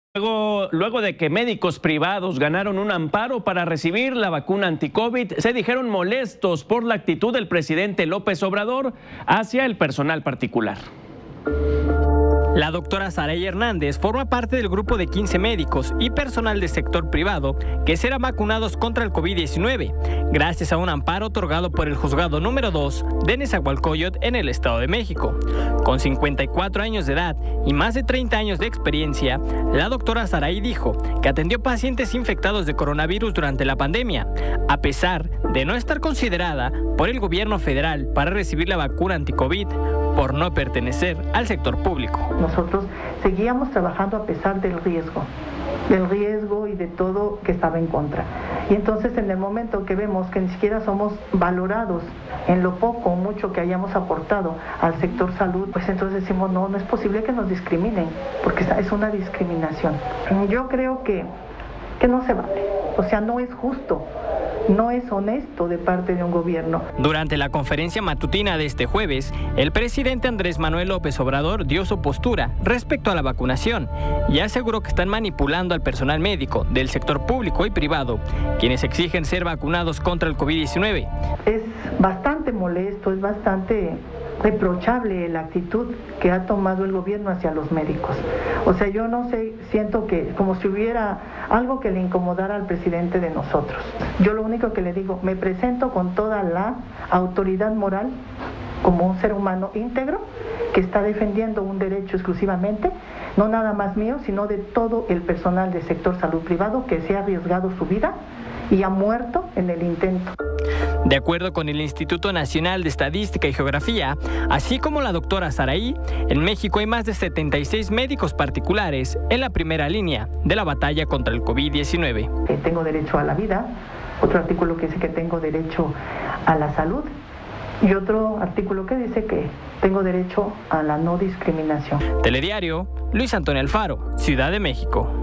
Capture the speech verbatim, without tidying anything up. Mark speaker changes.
Speaker 1: Luego, luego de que médicos privados ganaron un amparo para recibir la vacuna anti-COVID, se dijeron molestos por la actitud del presidente López Obrador hacia el personal particular.
Speaker 2: La doctora Saray Hernández forma parte del grupo de quince médicos y personal del sector privado que serán vacunados contra el COVID diecinueve, gracias a un amparo otorgado por el juzgado número dos de Nezahualcóyotl en el Estado de México. Con cincuenta y cuatro años de edad y más de treinta años de experiencia, la doctora Saray dijo que atendió pacientes infectados de coronavirus durante la pandemia, a pesar de no estar considerada por el gobierno federal para recibir la vacuna anti-COVID por no pertenecer al sector público.
Speaker 3: Nosotros seguíamos trabajando a pesar del riesgo, del riesgo y de todo que estaba en contra. Y entonces en el momento que vemos que ni siquiera somos valorados en lo poco o mucho que hayamos aportado al sector salud, pues entonces decimos, no, no es posible que nos discriminen, porque es una discriminación. Yo creo que, que no se vale, o sea, no es justo. No es honesto de parte de un gobierno.
Speaker 2: Durante la conferencia matutina de este jueves, el presidente Andrés Manuel López Obrador dio su postura respecto a la vacunación y aseguró que están manipulando al personal médico del sector público y privado, quienes exigen ser vacunados contra el COVID diecinueve.
Speaker 3: Es bastante molesto, es bastante reprochable la actitud que ha tomado el gobierno hacia los médicos. O sea, yo no sé, siento que como si hubiera algo que le incomodara al presidente de nosotros. Yo lo único que le digo, me presento con toda la autoridad moral como un ser humano íntegro que está defendiendo un derecho exclusivamente, no nada más mío, sino de todo el personal del sector salud privado que se ha arriesgado su vida y ha muerto en el intento.
Speaker 2: De acuerdo con el Instituto Nacional de Estadística y Geografía, así como la doctora Saray, en México hay más de setenta y seis médicos particulares en la primera línea de la batalla contra el COVID diecinueve.
Speaker 3: Que tengo derecho a la vida, otro artículo que dice que tengo derecho a la salud y otro artículo que dice que tengo derecho a la no discriminación.
Speaker 2: Telediario, Luis Antonio Alfaro, Ciudad de México.